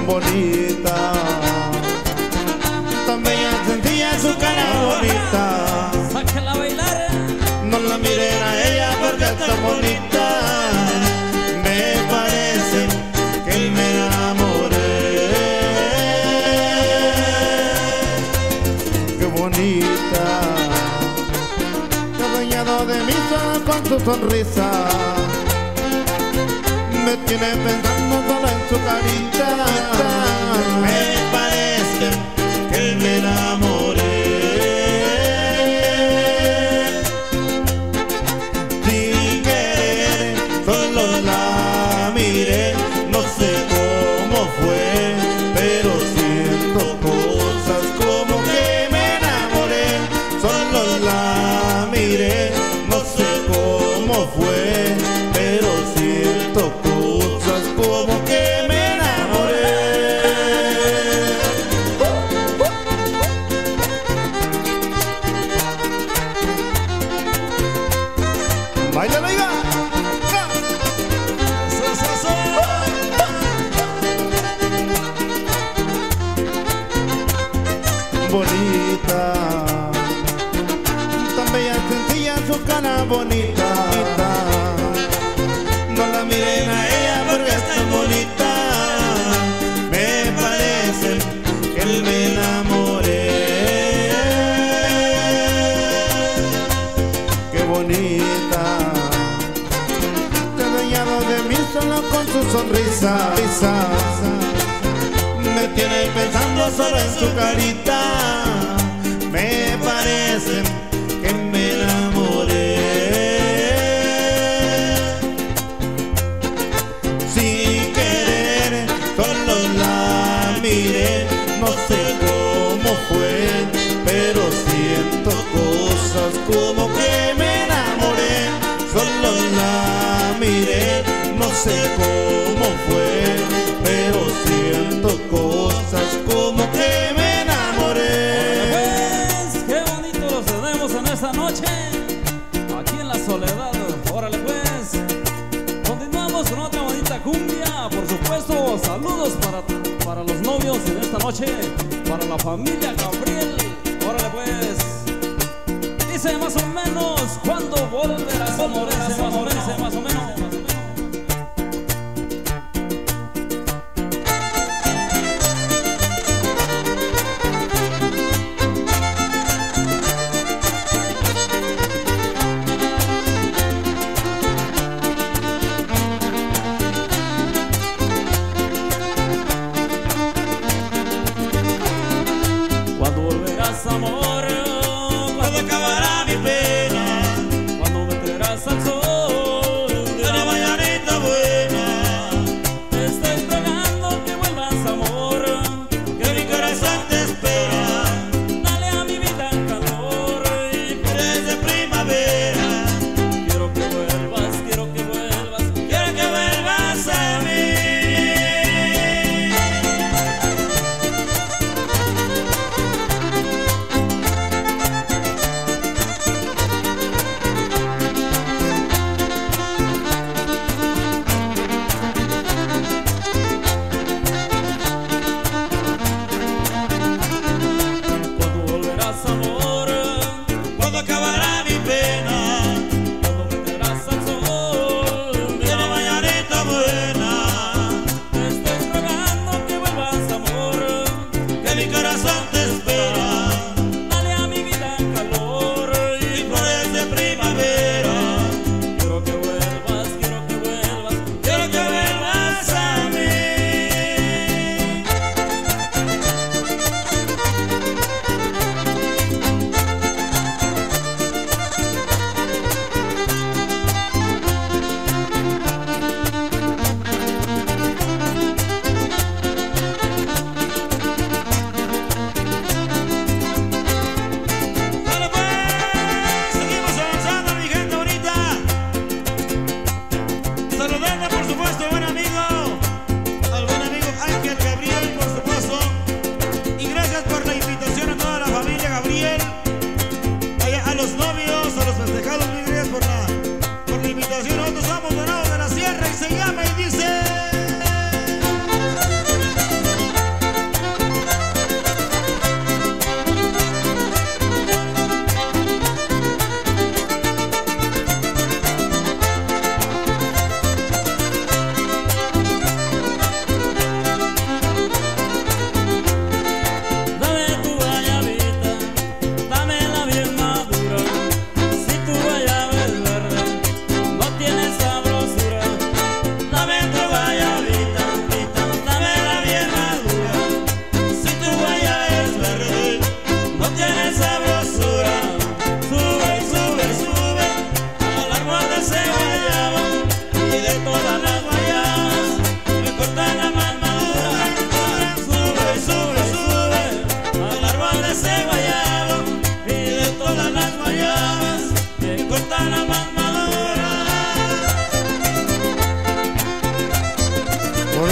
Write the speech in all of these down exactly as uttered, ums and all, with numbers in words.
bonita, tan bella, sencilla, su cara bonita. Sáquela a bailar. No la miren a ella porque está bonita. Me parece que me enamoré. Qué bonita, qué dueñado de mi sol con su sonrisa. Me tiene pensando solo en su carita. Me parece que me enamoré. Sin querer, solo la miré. No sé cómo fue, pero siento cosas como que me enamoré. Solo la miré, no sé cómo fue, pero siento cosas como que me enamoré. ¡Báilalo, oiga! Eso, eso, eso. Bonita, tan bella, sencilla, su cara bonita. No la miren a ella porque es tan bonita. Me parece que me enamoré. Qué bonita, te dueñado de mí solo con su sonrisa. Me tiene pensando solo en su carita. Me parece que me enamoré. Sin querer, solo la miré. No sé cómo fue, pero siento cosas como que me enamoré. Solo la miré, no sé cómo fue, pero siento cosas como que me enamoré. Pues, qué bonito los tenemos en esta noche, aquí en la Soledad. Órale pues, continuamos con otra bonita cumbia. Por supuesto, saludos para, para los novios en esta noche, para la familia Gabriel. Órale pues, dice más o menos, ¿cuándo volverás a amor? Dice más o menos, dice más o menos. ¿Cuándo volverás, amor? ¿Cuándo acabará mi pena? ¿Cuándo meterás al sol de la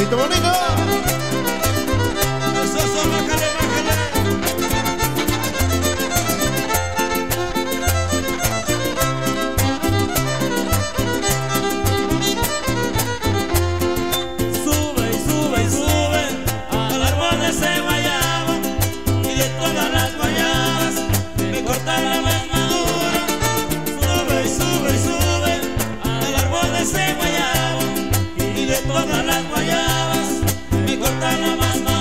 bonito, bonito. Eso, eso, bájale, bájale. Sube y sube y sube al árbol de ese guayabo, y de todas las guayabas me corta la más madura. Sube y sube y sube al árbol de ese guayabo, y de todas las guayabas me corta la más madura.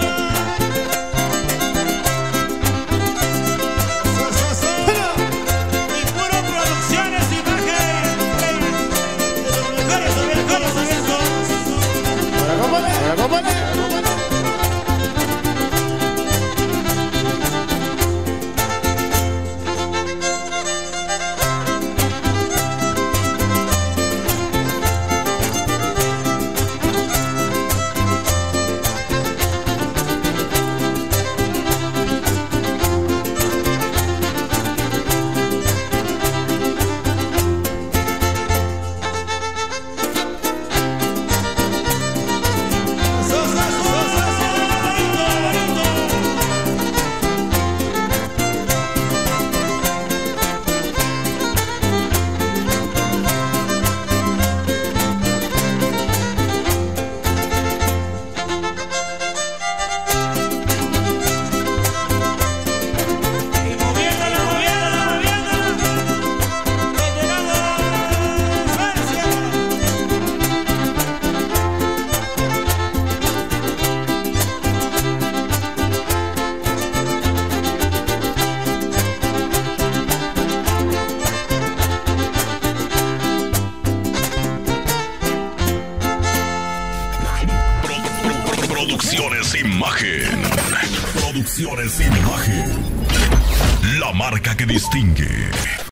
Eso, eso, eso. Y puro producciones y imagen. De los mejores, de los mejores amigos. Ahora cómpale, ahora cómpale, ahora cómpale. Eso, eso, eso, eso, eso. Bonito, bonito. Y moviéndola, moviéndola, moviéndola. He llegado a Francia. Producciones Imagen. Producciones Imagen. La marca que distingue.